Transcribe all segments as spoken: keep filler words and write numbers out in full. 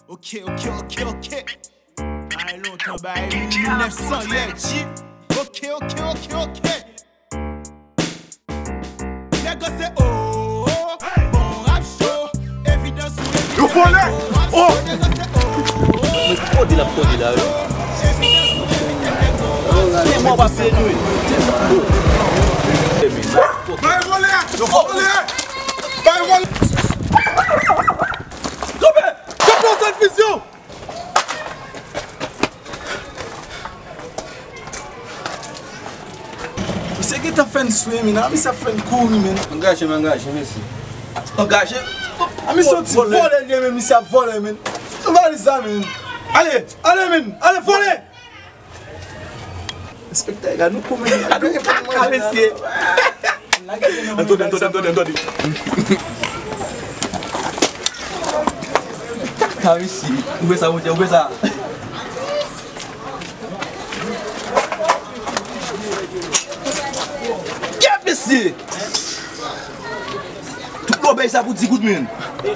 Ok, ok, ok, ok. Pas longtemps, bah, mille neuf cents, yeah, G. Ok, ok, ok, ok. Les gars, c'est oh, oh, bon rap show. Évidence ou évidence. Oh! Les gars, c'est oh, oh. Mais trop de la prod là. Évidence ou évidence. Et moi, on va faire nous. Vai voler! Eu vou voler! Vai voler! Come! Comprou essa visão! Você que tá fazendo swim, não? Você tá fazendo cool, man. Engage, engage, merci. Engage? A mim só te voler ali, man. Me se voler, man. Não vai alisar, man. Allez! Allez, man! Allez, voler! Respecta, não come. Cabeça. Antônio, Antônio, Antônio, Antônio. Tá, ici. Où est ça, où est ça? Cabeça. Tu l'obéis ça pour dix coups de mine.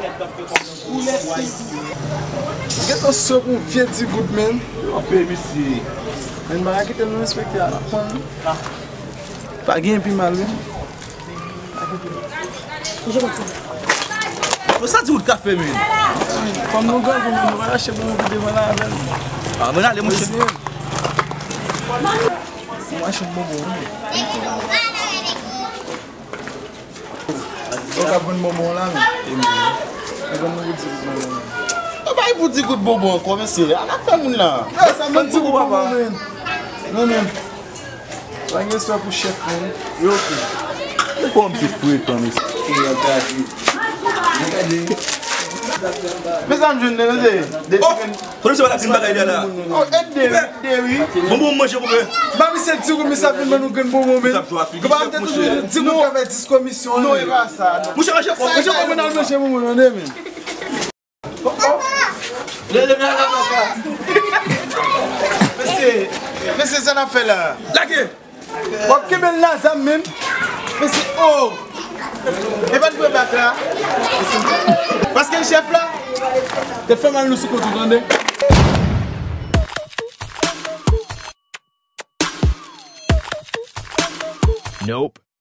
Get us so com vieux de good man. On peut ici. Mais não vai que tem não respectar. Paguei puis mal. Ça dit où le café, mine? Comme nous gars, on va acheter bon devant là. Ah, mais là, les mouches. On achète bon bon. On a bon bonbon là. Et bon nous dit Ah bah il vous dit que bonbon comme c'est là. La femme là. ça me dit papa. Non non. Ça est ça pour chef. Yo OK. Comme c'est fouet comme ça. Mais ça me jeune là. Oh, comment ça va la petite bagaille là? Oh, aide oui. Bonbon manger pour eux. Bah mais c'est dit que me ça fait nous gagne bonbon mais. Comment peut-être dit que avec dix commission non et pas ça. Mouche à chef. Je vais dans le manger bonbon non mais. Le le là là. Monsieur, monsieur ça n'a fait là. Laquelle? Bon que ben là ça même. Monsieur oh. Et pas de quoi battre là. Parce que le chef là, te fait mal nous sous côté grande. Nope.